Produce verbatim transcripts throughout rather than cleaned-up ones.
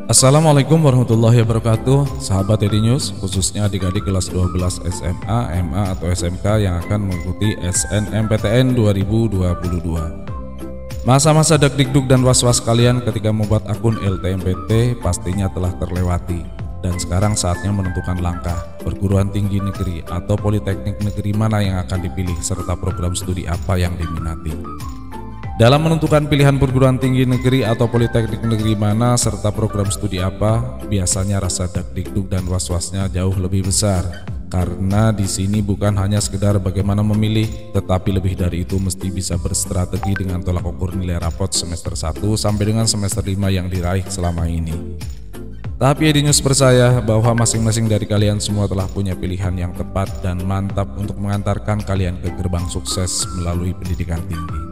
Assalamualaikum warahmatullahi wabarakatuh, sahabat Edi News, khususnya adik-adik kelas dua belas S M A, M A atau S M K yang akan mengikuti S N M P T N dua ribu dua puluh dua. Masa-masa deg-deg dan was-was kalian ketika membuat akun L T M P T pastinya telah terlewati, dan sekarang saatnya menentukan langkah perguruan tinggi negeri atau politeknik negeri mana yang akan dipilih serta program studi apa yang diminati. Dalam menentukan pilihan perguruan tinggi negeri atau politeknik negeri mana serta program studi apa, biasanya rasa deg-deg dan was-wasnya jauh lebih besar. Karena di sini bukan hanya sekedar bagaimana memilih, tetapi lebih dari itu mesti bisa berstrategi dengan tolak ukur nilai rapot semester satu sampai dengan semester lima yang diraih selama ini. Tapi Edi News percaya bahwa masing-masing dari kalian semua telah punya pilihan yang tepat dan mantap untuk mengantarkan kalian ke gerbang sukses melalui pendidikan tinggi.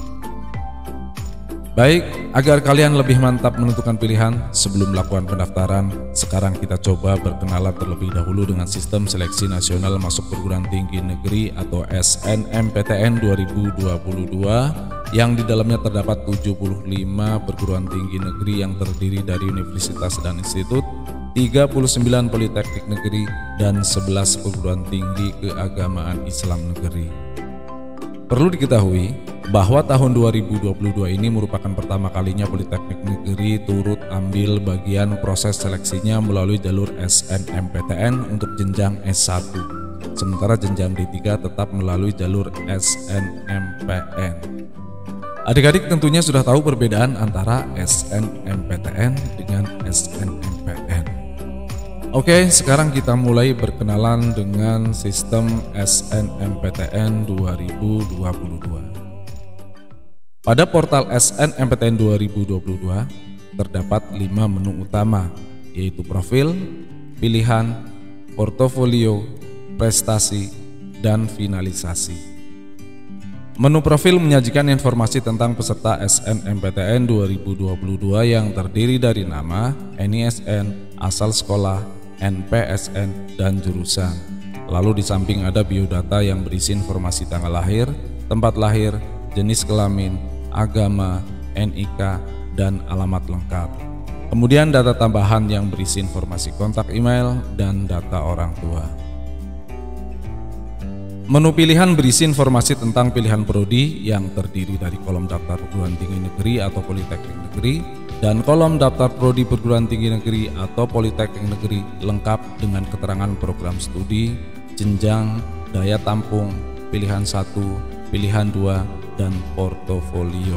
Baik, agar kalian lebih mantap menentukan pilihan sebelum melakukan pendaftaran, sekarang kita coba berkenalan terlebih dahulu dengan sistem seleksi nasional masuk perguruan tinggi negeri atau S N M P T N dua ribu dua puluh dua yang di dalamnya terdapat tujuh puluh lima perguruan tinggi negeri yang terdiri dari universitas dan institut, tiga puluh sembilan politeknik negeri, dan sebelas perguruan tinggi keagamaan Islam negeri. Perlu diketahui bahwa tahun dua ribu dua puluh dua ini merupakan pertama kalinya Politeknik Negeri turut ambil bagian proses seleksinya melalui jalur S N M P T N untuk jenjang S satu, sementara jenjang D tiga tetap melalui jalur S N M P N. Adik-adik tentunya sudah tahu perbedaan antara S N M P T N dengan S N M P N. Oke, sekarang kita mulai berkenalan dengan sistem S N M P T N dua ribu dua puluh dua. Pada portal S N M P T N dua ribu dua puluh dua terdapat lima menu utama, yaitu profil, pilihan, portofolio, prestasi, dan finalisasi. Menu profil menyajikan informasi tentang peserta S N M P T N dua ribu dua puluh dua yang terdiri dari nama, N I S N, asal sekolah, N P S N, dan jurusan. Lalu di samping ada biodata yang berisi informasi tanggal lahir, tempat lahir, jenis kelamin, agama, N I K, dan alamat lengkap. Kemudian data tambahan yang berisi informasi kontak email dan data orang tua. Menu pilihan berisi informasi tentang pilihan prodi yang terdiri dari kolom daftar perguruan tinggi negeri atau politeknik negeri dan kolom daftar prodi perguruan tinggi negeri atau politeknik negeri lengkap dengan keterangan program studi, jenjang, daya tampung, pilihan satu, pilihan dua, dan portofolio.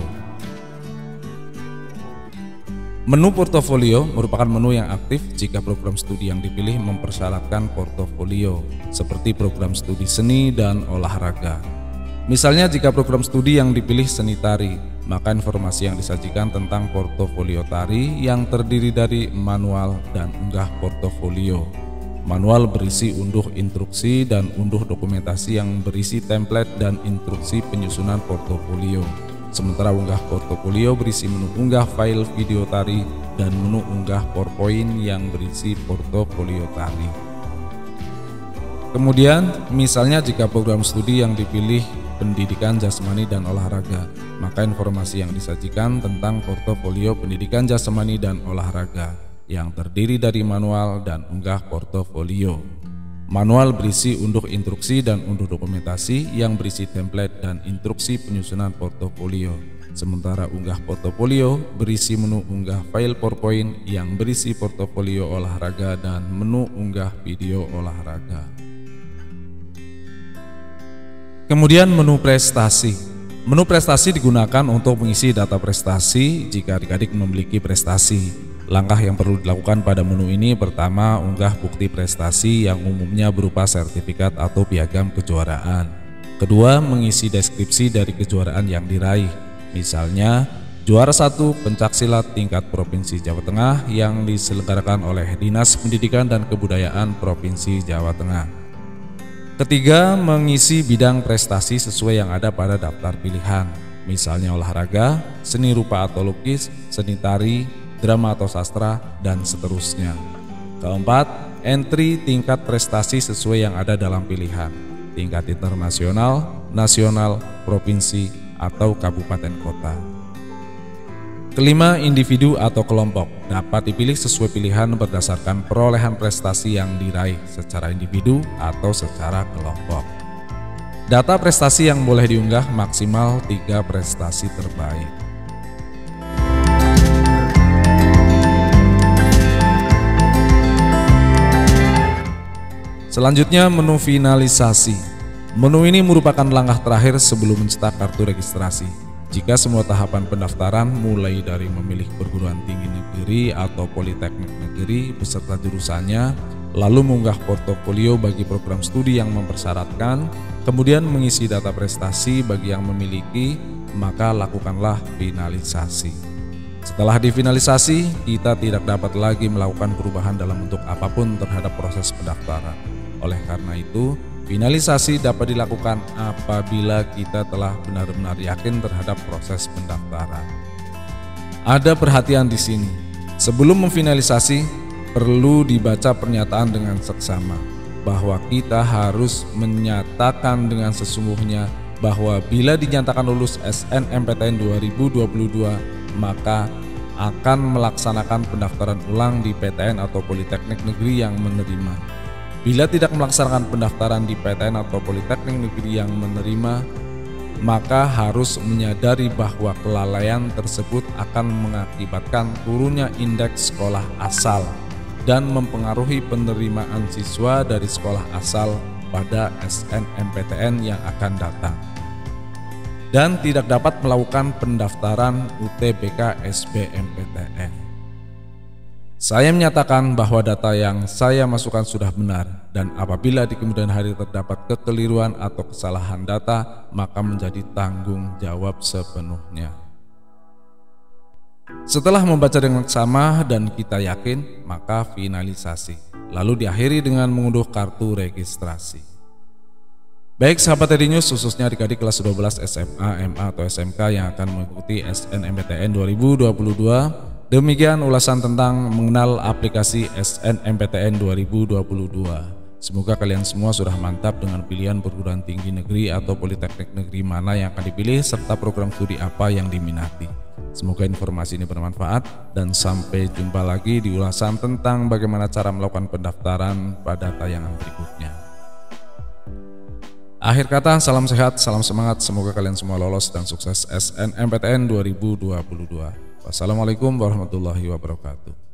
Menu portofolio merupakan menu yang aktif jika program studi yang dipilih mempersyaratkan portofolio, seperti program studi seni dan olahraga. Misalnya jika program studi yang dipilih seni tari, maka informasi yang disajikan tentang portofolio tari yang terdiri dari manual dan unggah portofolio. Manual berisi unduh instruksi dan unduh dokumentasi yang berisi template dan instruksi penyusunan portofolio. Sementara unggah portofolio berisi menu unggah file video tari dan menu unggah PowerPoint yang berisi portofolio tari. Kemudian, misalnya jika program studi yang dipilih pendidikan jasmani dan olahraga, maka informasi yang disajikan tentang portofolio pendidikan jasmani dan olahraga yang terdiri dari manual dan unggah portofolio. Manual berisi unduh instruksi dan unduh dokumentasi yang berisi template dan instruksi penyusunan portofolio. Sementara unggah portofolio berisi menu unggah file PowerPoint yang berisi portofolio olahraga dan menu unggah video olahraga. Kemudian menu prestasi. Menu prestasi digunakan untuk mengisi data prestasi jika adik-adik memiliki prestasi. Langkah yang perlu dilakukan pada menu ini pertama, unggah bukti prestasi yang umumnya berupa sertifikat atau piagam kejuaraan. Kedua, mengisi deskripsi dari kejuaraan yang diraih. Misalnya, juara satu pencaksilat tingkat Provinsi Jawa Tengah yang diselenggarakan oleh Dinas Pendidikan dan Kebudayaan Provinsi Jawa Tengah. Ketiga, mengisi bidang prestasi sesuai yang ada pada daftar pilihan. Misalnya olahraga, seni rupa atau lukis, seni tari, drama atau sastra, dan seterusnya. Keempat, entry tingkat prestasi sesuai yang ada dalam pilihan, tingkat internasional, nasional, provinsi, atau kabupaten kota. Kelima, individu atau kelompok dapat dipilih sesuai pilihan berdasarkan perolehan prestasi yang diraih secara individu atau secara kelompok. Data prestasi yang boleh diunggah maksimal tiga prestasi terbaik. Selanjutnya, menu finalisasi. Menu ini merupakan langkah terakhir sebelum mencetak kartu registrasi. Jika semua tahapan pendaftaran mulai dari memilih perguruan tinggi negeri atau politeknik negeri beserta jurusannya, lalu mengunggah portofolio bagi program studi yang mempersyaratkan, kemudian mengisi data prestasi bagi yang memiliki, maka lakukanlah finalisasi. Setelah difinalisasi, kita tidak dapat lagi melakukan perubahan dalam bentuk apapun terhadap proses pendaftaran. Oleh karena itu, finalisasi dapat dilakukan apabila kita telah benar-benar yakin terhadap proses pendaftaran. Ada perhatian di sini. Sebelum memfinalisasi, perlu dibaca pernyataan dengan seksama bahwa kita harus menyatakan dengan sesungguhnya bahwa bila dinyatakan lulus S N M P T N dua ribu dua puluh dua, maka akan melaksanakan pendaftaran ulang di P T N atau Politeknik Negeri yang menerima. Bila tidak melaksanakan pendaftaran di P T N atau Politeknik Negeri yang menerima, maka harus menyadari bahwa kelalaian tersebut akan mengakibatkan turunnya indeks sekolah asal dan mempengaruhi penerimaan siswa dari sekolah asal pada S N M P T N yang akan datang, dan tidak dapat melakukan pendaftaran U T B K S B M P T N. Saya menyatakan bahwa data yang saya masukkan sudah benar, dan apabila di kemudian hari terdapat kekeliruan atau kesalahan data, maka menjadi tanggung jawab sepenuhnya. Setelah membaca dengan sama dan kita yakin, maka finalisasi. Lalu diakhiri dengan mengunduh kartu registrasi. Baik sahabat Edi News, khususnya adik-adik kelas dua belas S M A, M A atau S M K yang akan mengikuti S N M P T N dua ribu dua puluh dua, demikian ulasan tentang mengenal aplikasi S N M P T N dua ribu dua puluh dua. Semoga kalian semua sudah mantap dengan pilihan perguruan tinggi negeri atau politeknik negeri mana yang akan dipilih serta program studi apa yang diminati. Semoga informasi ini bermanfaat, dan sampai jumpa lagi di ulasan tentang bagaimana cara melakukan pendaftaran pada tayangan berikutnya. Akhir kata, salam sehat, salam semangat, semoga kalian semua lolos dan sukses S N M P T N dua ribu dua puluh dua. Wassalamualaikum warahmatullahi wabarakatuh.